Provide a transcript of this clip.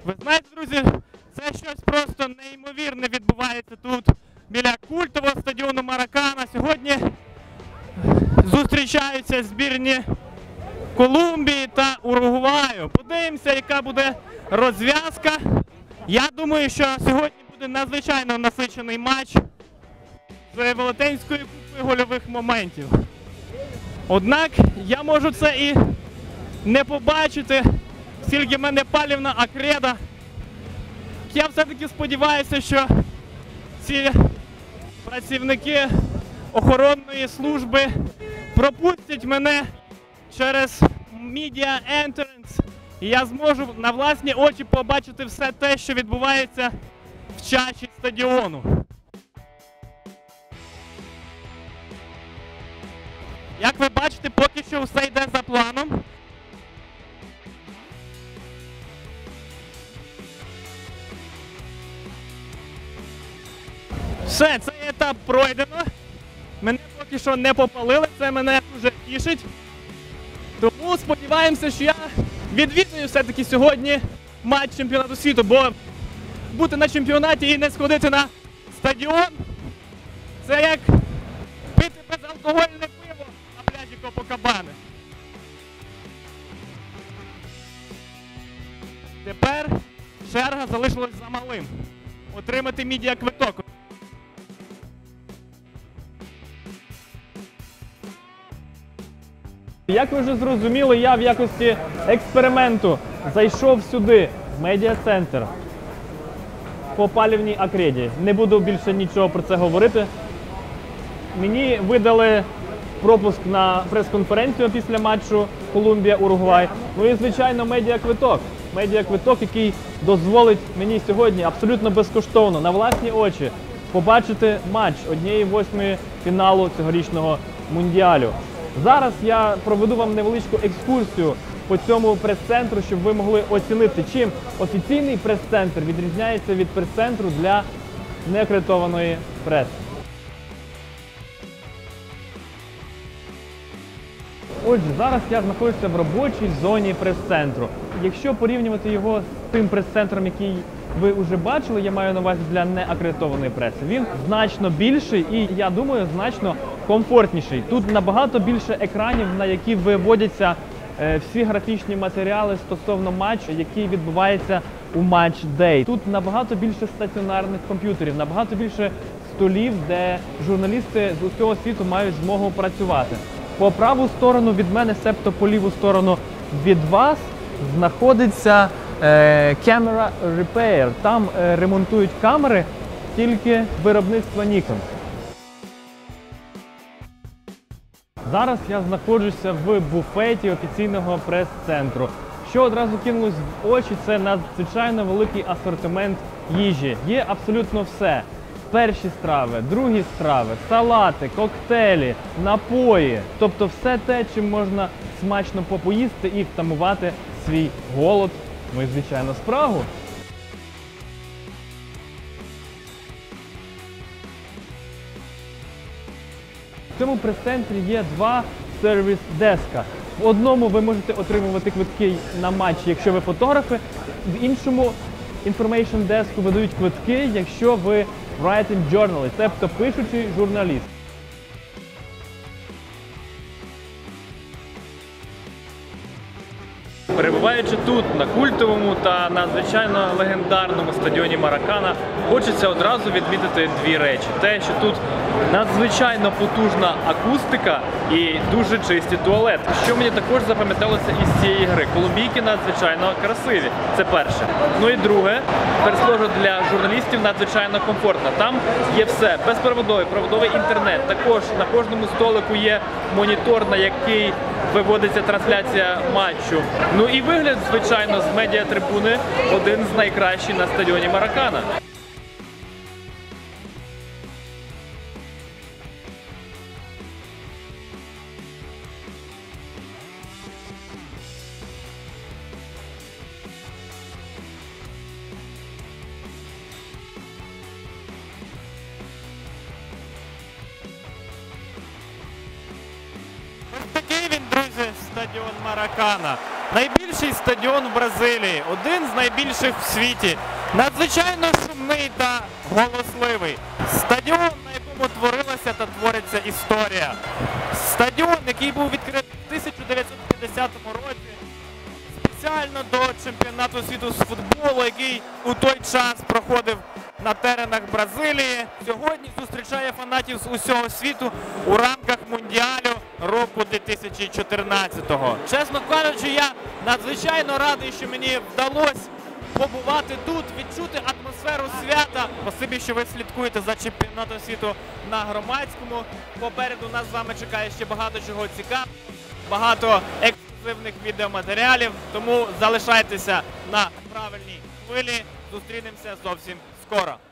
Ви знаєте, друзі, це щось просто неймовірне відбувається тут біля культового стадіону Маракана. Сьогодні зустрічаються збірні Колумбії та Уругваю. Подивимося, яка буде розв'язка. Я думаю, що сьогодні буде надзвичайно насичений матч з велетенською купою гольових моментів. Однак я можу це і не побачити, оскільки в мене палівна акреда. Я все-таки сподіваюся, що ці працівники охоронної служби пропустять мене через Media Entrance, і я зможу на власні очі побачити все те, що відбувається в чаші стадіону. Як ви бачите, поки що все йде за планом. Все, цей етап пройдено. Мене поки що не попалили, це мене дуже тішить. Тому сподіваємося, що я відвідую все-таки сьогодні матч чемпіонату світу, бо бути на чемпіонаті і не сходити на стадіон – це як пити безалкогольне пиво на пляжі Копакабани. Тепер черга залишилась за малим – отримати медіаквиток. Як ви вже зрозуміли, я в якості експерименту зайшов сюди, в медіа-центр, по палівній акреді. Не буду більше нічого про це говорити. Мені видали пропуск на прес-конференцію після матчу Колумбія-Уругвай. Ну і, звичайно, медіаквиток. Медіаквиток, який дозволить мені сьогодні абсолютно безкоштовно, на власні очі, побачити матч 1/8 фіналу цьогорічного Мундіалю. Зараз я проведу вам невеличку екскурсію по цьому прес-центру, щоб ви могли оцінити, чим офіційний прес-центр відрізняється від прес-центру для неакредитованої преси. Отже, зараз я знаходжуся в робочій зоні прес-центру. Якщо порівнювати його з тим прес-центром, який ви вже бачили, я маю на увазі для неакредитованої преси, він значно більший і, я думаю, значно комфортніший. Тут набагато більше екранів, на які виводяться всі графічні матеріали стосовно матчу, який відбувається у матч-дей. Тут набагато більше стаціонарних комп'ютерів, набагато більше столів, де журналісти з усього світу мають змогу працювати. По праву сторону від мене, себто по ліву сторону від вас, знаходиться Camera Repair. Там ремонтують камери тільки виробництва Nikon. Зараз я знаходжуся в буфеті офіційного прес-центру. Що одразу кинулось в очі, це надзвичайно великий асортимент їжі. Є абсолютно все. Перші страви, другі страви, салати, коктейлі, напої. Тобто все те, чим можна смачно попоїсти і втамувати свій голод, ну і, звичайно, спрагу. В цьому прес-центрі є два сервіс-деска. В одному ви можете отримувати квитки на матчі, якщо ви фотографи, в іншому information деску видають квитки, якщо ви writing journalist, тобто пишучий журналіст. Перебуваючи тут, на культовому та надзвичайно легендарному стадіоні Маракана, хочеться одразу відмітити дві речі. Те, що тут надзвичайно потужна акустика і дуже чисті туалети. Що мені також запам'яталося із цієї гри. Колумбійки надзвичайно красиві. Це перше. Ну і друге, пересложу для журналістів надзвичайно комфортно. Там є все. Безпроводовий, проводовий інтернет. Також на кожному столику є монітор, на який виводиться трансляція матчу. Ну і вигляд, звичайно, з медіатрибуни один з найкращих на стадіоні Маракана. Такий він, друзі, стадіон. стадіон Маракана. Найбільший стадіон в Бразилії, один з найбільших в світі. Надзвичайно шумний та голосливий. Стадіон, на якому творилася та твориться історія. Стадіон, який був відкритий в 1950 році спеціально до чемпіонату світу з футболу, який у той час проходив на теренах Бразилії. Сьогодні зустрічає фанатів з усього світу у рамках Мундіалю року 2014-го. Чесно кажучи, я надзвичайно радий, що мені вдалося побувати тут, відчути атмосферу свята. Спасибі, що ви слідкуєте за чемпіонатом світу на Громадському. Попереду нас з вами чекає ще багато чого цікавого, багато ексклюзивних відеоматеріалів. Тому залишайтеся на правильній хвилі. Зустрінемося зовсім скоро.